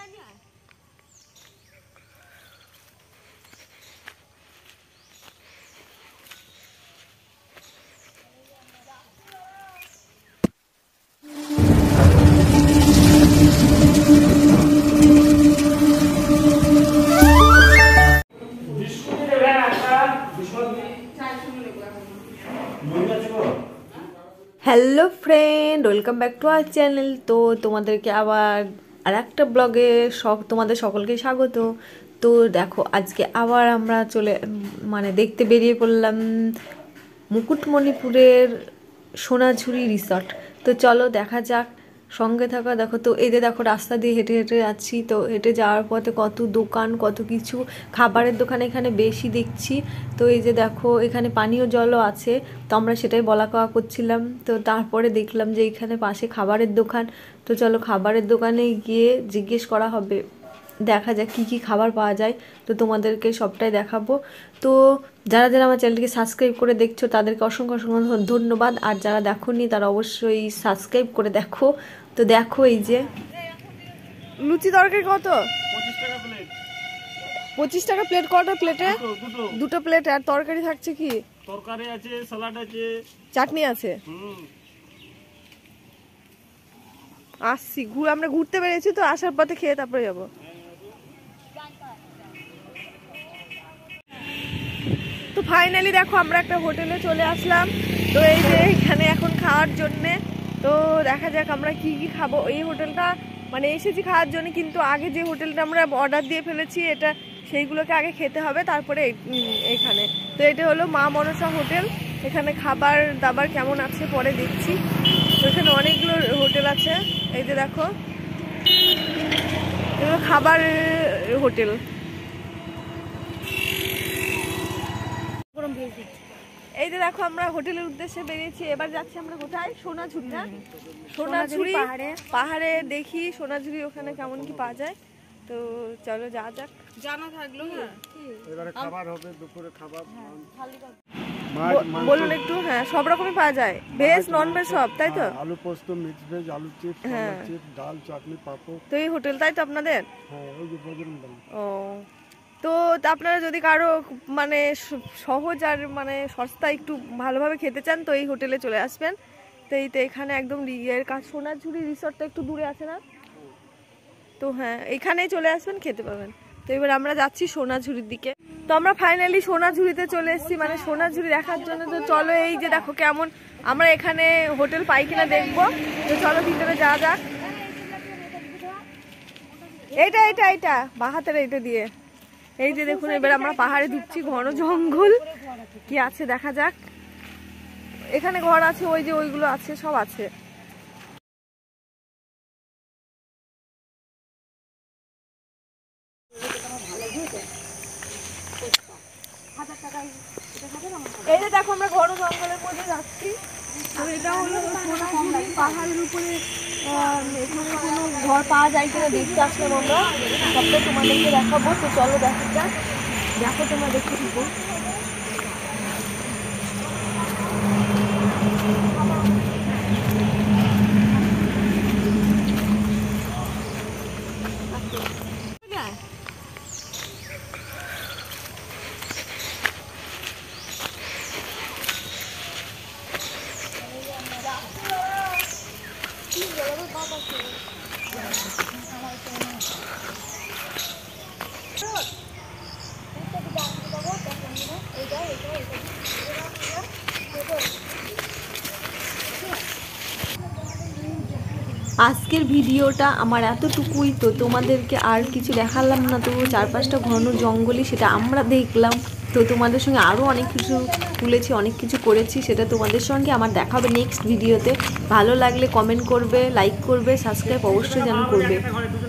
Hello friend, welcome back to our channel. তো তোমাদেরকে আবার আর একটা ব্লগে তোমাদের সকলকে স্বাগত। তো দেখো, আজকে আবার আমরা দেখতে বেরিয়ে পড়লাম মুকুটমণিপুরের সোনাঝুরি রিসর্ট। তো চলো দেখা যাক, সঙ্গে থাকা। দেখো তো, এই যে দেখো রাস্তা দিয়ে হেঁটে হেঁটে যাচ্ছি। তো হেঁটে যাওয়ার পথে কত দোকান, কত কিছু খাবারের দোকান এখানে বেশি দেখছি। তো এই যে দেখো, এখানে পানীয় জলও আছে। তো আমরা সেটাই বলা কওয়া করছিলাম। তো তারপরে দেখলাম যে এখানে পাশে খাবারের দোকান। তো চলো খাবারের দোকানে গিয়ে জিজ্ঞেস করা হবে, দেখা যাক কী কী খাবার পাওয়া যায়। তো তোমাদেরকে সবটাই দেখাবো। তো যারা যারা আমার চ্যানেলটিকে সাবস্ক্রাইব করে দেখছো তাদেরকে অসংখ্য অসংখ্য ধন্যবাদ। আর যারা দেখোনি তারা অবশ্যই সাবস্ক্রাইব করে দেখো। তো দেখো, এই যে লুচি তরকারি কত? 25 টাকা প্লেট। কত প্লেটে? দুটো প্লেট। আর তরকারি থাকছে কি? তরকারি আছে, সালাড আছে, চাটনি আছে। আসছি, আমরা ঘুরতে বেরিয়েছি, তো আসার পথে খেয়ে তারপরে যাবো। তো ফাইনালি দেখো, আমরা একটা হোটেলে চলে আসলাম। তো এই যে এখানে এখন খাওয়ার জন্যে। তো দেখা যাক আমরা কি কি খাবো। এই হোটেলটা এসেছি খাওয়ার জন্য, কিন্তু আগে যে হোটেলটা আমরা অর্ডার দিয়ে ফেলেছি এটা, সেইগুলোকে আগে খেতে হবে, তারপরে এখানে। তো এটা হলো মা মনসা হোটেল। এখানে খাবার দাবার কেমন আছে পরে দেখছি। তো এখানে অনেকগুলো হোটেল আছে। এই যে দেখো, এগুলো খাবার হোটেল। এই যে দেখো, আমরা হোটেলের উদ্দেশ্যে বেরিয়েছি। এবার যাচ্ছি আমরা কোথায়? সোনাঝুরি। না, সোনাঝুরি পাহাড়ে দেখি সোনাঝুরি ওখানে কেমন কি পাওয়া যায়। তো চলো যাওয়া যাক। জানা থাকলো এবারে খাবার হবে, দুপুরে খাবার বলুন একটু। হ্যাঁ, সব রকমই পাওয়া যায়, ভেজ নন ভেজ সব, তাই তো? আলু পোস্ত, মিক্স ভেজ, আলু চিপস, চিপস, ডাল, চাটনি, পাপড়। তো এই হোটেল তাই তো আপনাদের? হ্যাঁ, ওই যে ও। তো আপনারা যদি কারো সহজ আর সস্তা একটু ভালোভাবে খেতে চান, তো এই হোটেলে চলে আসবেন। তো এখানে একদম সোনাঝুরি রিসর্টটা একটু দূরে আছে না? তো হ্যাঁ, এখানেই চলে আসবেন, খেতে পাবেন। তো এবার আমরা যাচ্ছি সোনাঝুরির দিকে। তো আমরা ফাইনালি সোনাঝুরিতে চলে এসেছি, সোনাঝুরি দেখার জন্য। তো চলো, এই যে দেখো কেমন আমরা এখানে হোটেল পাই কিনা দেখবো। তো চলো ভিতরে যাওয়া যাক। এইটা বাহাতের এইটা দিয়ে। এই যে দেখুন, এবার আমরা পাহাড়ে ঢুকছি, ঘন জঙ্গল কি আছে দেখা যাক। এখানে ঘর আছে, ওই যে ওইগুলো আছে, সব আছে। এই যে দেখো, আমরা ঘন জঙ্গলের মধ্যে যাচ্ছি। তো এটা হলো সোনাঝুরি পাহাড়ের উপরে। এখানে কোনো ঘর পাওয়া যায় কিনা দেখতে আসলাম আমরা, সবটা তোমাদেরকে দেখাবো। তো চলো দেখা যাক। দেখো তোমরা দেখতে থাকো। আজকের ভিডিওটা আমার এতটুকুই। তো তোমাদেরকে আর কিছু দেখালাম না। তো চারপাশটা ঘন জঙ্গলই, সেটা আমরা দেখলাম। তো তোমাদের সঙ্গে আরও অনেক কিছু তুলেছি, অনেক কিছু করেছি, সেটা তোমাদের সঙ্গে আমার দেখা হবে নেক্সট ভিডিওতে। ভালো লাগলে কমেন্ট করবে, লাইক করবে, সাবস্ক্রাইব অবশ্যই যেন করবে।